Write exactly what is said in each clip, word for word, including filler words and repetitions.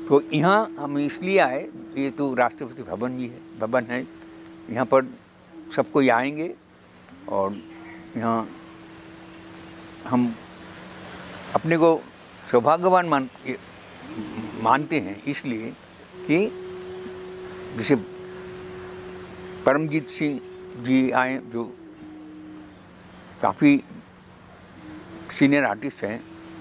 तो यहाँ हम इसलिए आए, ये तो राष्ट्रपति भवन जी है भवन है, यहाँ पर सब कोई आएंगे और यहाँ हम अपने को सौभाग्यवान मान मानते हैं, इसलिए कि जैसे परमजीत सिंह जी आए जो काफ़ी सीनियर आर्टिस्ट हैं,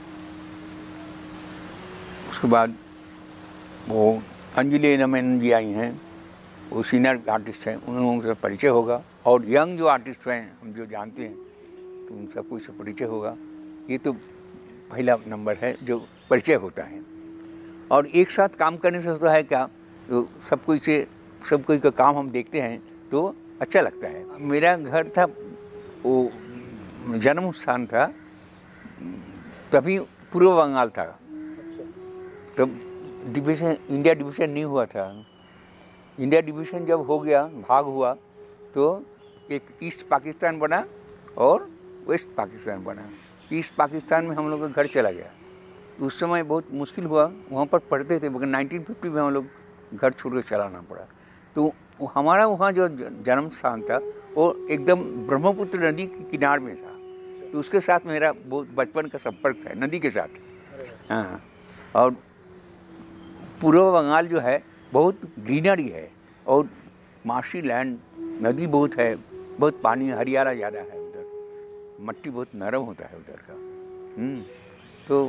उसके बाद वो अंजलि एला मेनन जी आई हैं, वो सीनियर आर्टिस्ट हैं, उन लोगों से परिचय होगा। और यंग जो आर्टिस्ट हैं हम जो जानते हैं तो उन सबको इससे परिचय होगा। ये तो पहला नंबर है जो परिचय होता है। और एक साथ काम करने से होता है क्या, तो सब कोई से सब कोई का काम हम देखते हैं तो अच्छा लगता है। मेरा घर था, वो जन्म स्थान था, तभी पूर्व बंगाल था, तब डिवीज़न इंडिया डिवीज़न नहीं हुआ था। इंडिया डिवीज़न जब हो गया, भाग हुआ, तो एक ईस्ट पाकिस्तान बना और वेस्ट पाकिस्तान बना। ईस्ट पाकिस्तान में हम लोग का घर चला गया, तो उस समय बहुत मुश्किल हुआ, वहाँ पर पढ़ते थे, मगर नाइनटीन फिफ्टी में हम लोग घर छोड़ कर चलाना पड़ा। तो हमारा वहाँ जो जन्म स्थान था वो एकदम ब्रह्मपुत्र नदी के किनारे में था, तो उसके साथ मेरा बहुत बचपन का संपर्क है नदी के साथ। हाँ, और पूर्व बंगाल जो है बहुत ग्रीनरी है और मार्शी लैंड, नदी बहुत है, बहुत पानी, हरियाला ज़्यादा है उधर, मट्टी बहुत नरम होता है उधर का। हम्म, तो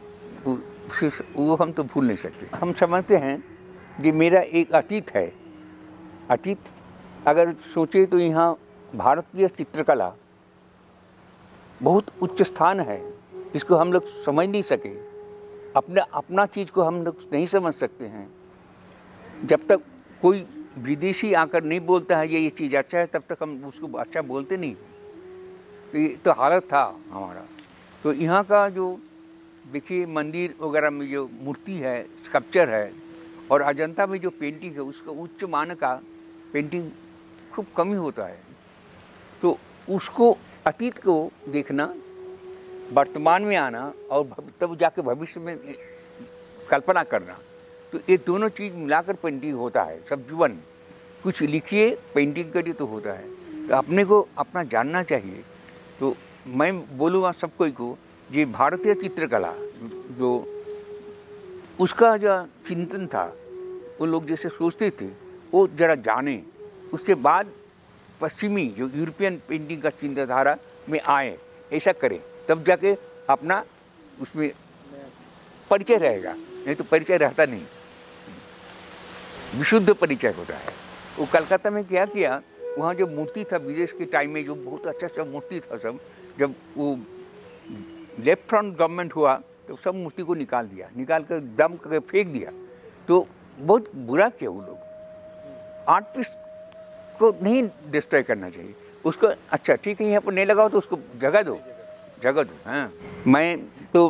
वो हम तो भूल नहीं सकते। हम समझते हैं कि मेरा एक अतीत है। अतीत अगर सोचे तो यहाँ भारतीय चित्रकला बहुत उच्च स्थान है, इसको हम लोग समझ नहीं सके, अपना अपना चीज़ को हम लोग नहीं समझ सकते हैं। जब तक कोई विदेशी आकर नहीं बोलता है ये ये चीज़ अच्छा है, तब तक हम उसको अच्छा बोलते नहीं। तो ये तो हालत था हमारा। तो यहाँ का जो देखिए मंदिर वगैरह में जो मूर्ति है, स्कल्पचर है, और अजंता में जो पेंटिंग है, उसका उच्च मान का पेंटिंग खूब कम ही होता है। तो उसको, अतीत को देखना, वर्तमान में आना और तब जाके भविष्य में कल्पना करना, तो ये दोनों चीज़ मिलाकर पेंटिंग होता है। सब जीवन कुछ लिखिए, पेंटिंग करिए तो होता है। तो अपने को अपना जानना चाहिए। तो मैं बोलूँगा सब कोई को, ये भारतीय चित्रकला जो उसका जो चिंतन था, वो लोग जैसे सोचते थे वो जरा जाने, उसके बाद पश्चिमी जो यूरोपियन पेंटिंग का चिंताधारा में आए, ऐसा करें, तब जाके अपना उसमें परिचय रहेगा, नहीं तो परिचय रहता नहीं, विशुद्ध परिचय होता है। वो कलकत्ता में क्या किया, वहाँ जो मूर्ति था विदेश के टाइम में, जो बहुत अच्छा अच्छा मूर्ति था सब, जब वो लेफ्ट फ्रंट गवर्नमेंट हुआ तो सब मूर्ति को निकाल दिया, निकाल कर डंप करके फेंक दिया। तो बहुत बुरा किया वो लोग। आर्ट पीस को नहीं डिस्ट्रॉय करना चाहिए, उसको अच्छा ठीक है यहाँ पर नहीं लगाओ तो उसको जगह दो, जगह दो। हाँ, मैं तो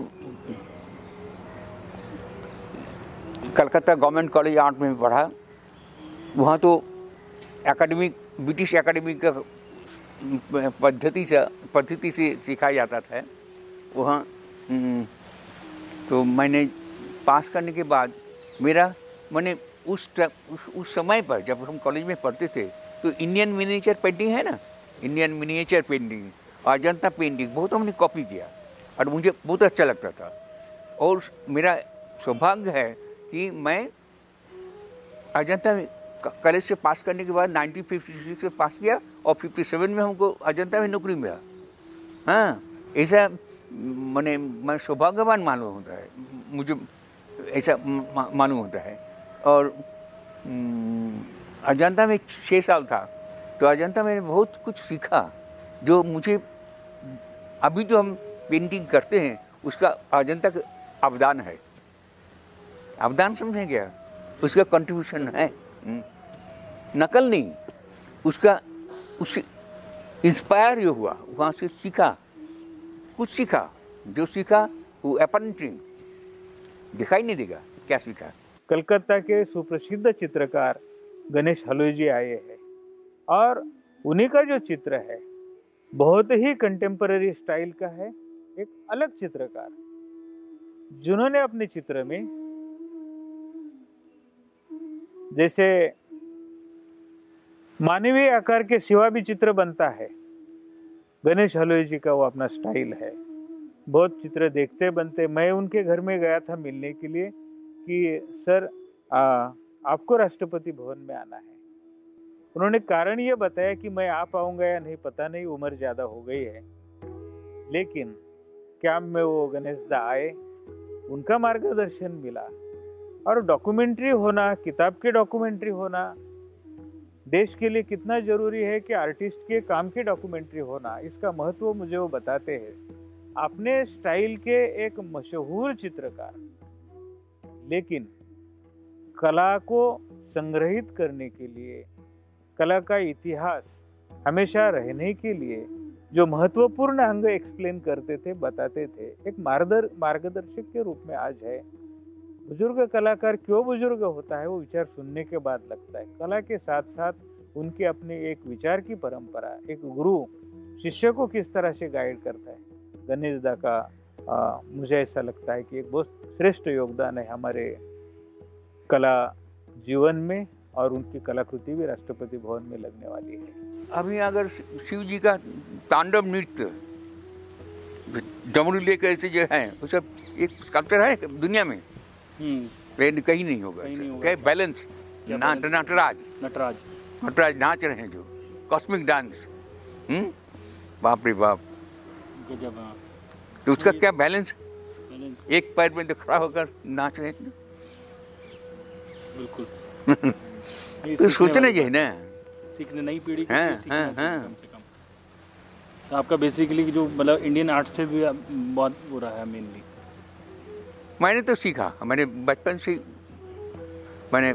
कलकत्ता गवर्नमेंट कॉलेज आर्ट में पढ़ा, वहाँ तो एकेडमी, ब्रिटिश एकेडमी का पद्धति से पद्धति से सिखाया जाता था वहाँ। तो मैंने पास करने के बाद मेरा मैंने उस उस, उस समय पर जब हम कॉलेज में पढ़ते थे तो इंडियन मिनिएचर पेंटिंग है ना, Indian miniature painting, Ajanta painting बहुत हमने कॉपी किया और मुझे बहुत अच्छा लगता था। और मेरा सौभाग्य है कि मैं अजंता कॉलेज से पास करने के बाद नाइनटीन फिफ्टी सिक्स में पास किया और सत्तावन में हमको अजंता में नौकरी मिला। हाँ, ऐसा मैंने मैं सौभाग्यवान मालूम होता है, मुझे ऐसा मालूम होता है। और अजंता में छः साल था, तो अजंता में बहुत कुछ सीखा, जो मुझे अभी जो हम पेंटिंग करते हैं उसका अजंता का अवदान है। अवदान समझें क्या, उसका कंट्रीब्यूशन है, नकल नहीं, उसका उस इंस्पायर जो हुआ वहाँ से सीखा, कुछ सीखा, जो सीखा वो अपरेंटिंग दिखाई नहीं देगा क्या सीखा। कलकत्ता के सुप्रसिद्ध चित्रकार गणेश हलोई जी आए हैं और उन्हीं का जो चित्र है बहुत ही कंटेम्पररी स्टाइल का है, एक अलग चित्रकार जिन्होंने अपने चित्र में जैसे मानवीय आकार के सिवा भी चित्र बनता है, गणेश हलोई जी का वो अपना स्टाइल है। बहुत चित्र देखते बनते। मैं उनके घर में गया था मिलने के लिए कि सर आ, आपको राष्ट्रपति भवन में आना है। उन्होंने कारण ये बताया कि मैं आ पाऊंगा या नहीं पता नहीं, उम्र ज़्यादा हो गई है, लेकिन कैंप में वो गणेश दा आए, उनका मार्गदर्शन मिला। और डॉक्यूमेंट्री होना, किताब की डॉक्यूमेंट्री होना देश के लिए कितना जरूरी है कि आर्टिस्ट के काम की डॉक्यूमेंट्री होना, इसका महत्व मुझे वो बताते हैं। अपने स्टाइल के एक मशहूर चित्रकार, लेकिन कला को संग्रहित करने के लिए, कला का इतिहास हमेशा रहने के लिए जो महत्वपूर्ण अंग एक्सप्लेन करते थे, बताते थे, एक मार्गदर मार्गदर्शक के रूप में आज है। बुजुर्ग कलाकार क्यों बुजुर्ग होता है, वो विचार सुनने के बाद लगता है। कला के साथ साथ उनके अपने एक विचार की परंपरा, एक गुरु शिष्य को किस तरह से गाइड करता है, गणेश दा का आ, मुझे ऐसा लगता है कि एक बहुत श्रेष्ठ योगदान है हमारे कला जीवन में, और उनकी कलाकृति भी राष्ट्रपति भवन में लगने वाली है। अभी अगर शिव जी का तांडव नृत्य, डमरू लेकर ऐसे जो है, वो सब एक स्कल्पचर है दुनिया में, हम्म कहीं नहीं होगा। क्या बैलेंस, नटराज नटराज नटराज नाच रहे हैं जो कॉस्मिक डांस, हम्म बाप रे बाप, गजब। तो उसका क्या बैलेंस, एक पैर में तो खड़ा होकर नाच रहे हैं। बिल्कुल। तो सोचना चाहिए ना, सीखने नई पीढ़ी को हाँ, सीखना हाँ, चाहिए हाँ। कम से कम। तो आपका बेसिकली जो मतलब इंडियन आर्ट से भी बहुत वो रहा है मेनली। मैंने तो सीखा, मैंने बचपन से, मैंने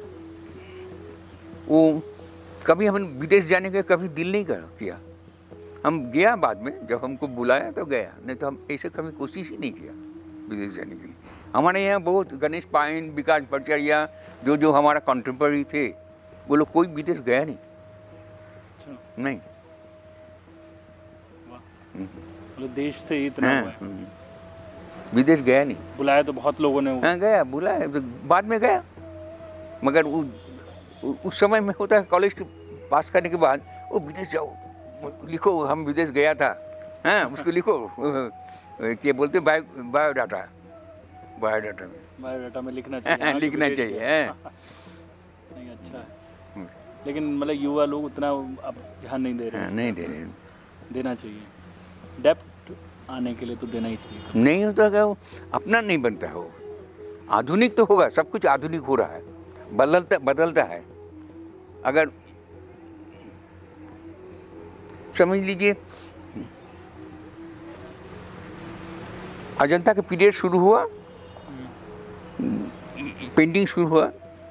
वो कभी हम विदेश जाने का कभी दिल नहीं कर किया। हम गया बाद में, जब हमको बुलाया तो गया, नहीं तो हम ऐसे कभी कोशिश ही नहीं किया विदेश जाने के लिए। हमारे यहाँ बहुत गणेश पाइन, विकास भट्टाचार्य, जो जो हमारा कंटेम्पररी थे, वो लोग कोई विदेश गया नहीं। अच्छा। नहीं, मतलब देश से इतना हुआ है। विदेश गया नहीं। बुलाया तो बहुत लोगों ने। हाँ गया, बुलाया तो बाद में गया, मगर वो उस समय में होता है कॉलेज के पास करने के बाद, वो विदेश जाओ, लिखो हम विदेश गया था, हाँ उसको लिखो, क्या बोलते बायो बायोडाटा, बायोडाटा में बायोडाटा में लिखना चाहिए। लिखना चाहिए है। नहीं अच्छा है, लेकिन मतलब युवा लोग उतना अब ध्यान नहीं दे रहे हैं। नहीं दे रहे, देना चाहिए। डेप्थ आने के लिए तो देना ही चाहिए। नहीं होता क्या, वो अपना नहीं बनता है। वो आधुनिक तो होगा, सब कुछ आधुनिक हो रहा है, बदलता बदलता है। अगर समझ लीजिए अजंता का पीरियड शुरू हुआ, पेंटिंग शुरू हुआ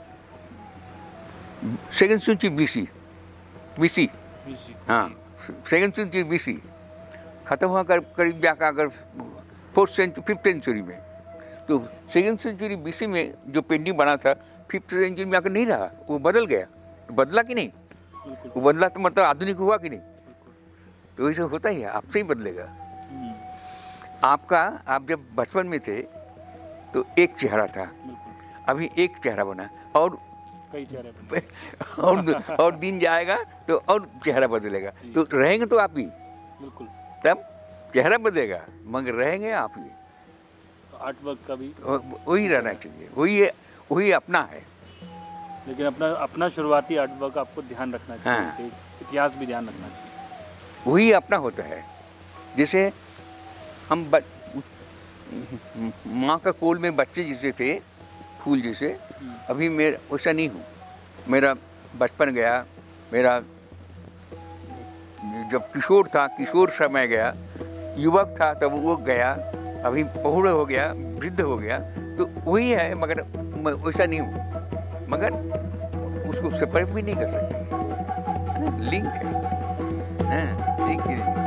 सेकेंड सेंचुरी बीसी बीसी हाँ सेकेंड सेंचुरी बीसी, खत्म हुआ कर करीब जाकर अगर फोर्थ सेंचुरी फिफ्थ सेंचुरी में। तो सेकेंड सेंचुरी बीसी में जो पेंटिंग बना था, फिफ्थ सेंचुरी में आकर नहीं रहा, वो बदल गया। तो बदला कि नहीं, वो बदला तो मतलब आधुनिक हुआ कि नहीं। तो ऐसे होता ही है, आपसे ही बदलेगा। आपका, आप जब बचपन में थे तो एक चेहरा था, अभी एक चेहरा बना, और कई चेहरे बने। और और दिन जाएगा तो और चेहरा बदलेगा। तो रहेंगे तो आप ही, बिल्कुल, तब चेहरा बदलेगा, मगर रहेंगे आप ही। तो आर्ट वर्क का भी वही रहना चाहिए, वही वही अपना है। लेकिन अपना अपना शुरुआती आर्ट वर्क आपको ध्यान रखना चाहिए। हाँ। इतिहास भी ध्यान रखना चाहिए, वही अपना होता है। जैसे हम ब... माँ का कोल में बच्चे जैसे थे, फूल जैसे, अभी मेरा वैसा नहीं हूँ। मेरा बचपन गया, मेरा जब किशोर था, किशोर समय गया, युवक था तब वो गया, अभी पहुड़ हो गया, वृद्ध हो गया, तो वही है, मगर मैं वैसा नहीं हूँ। मगर उसको सेपरेट भी नहीं कर सकते, लिंक है, हाँ, लिंक है।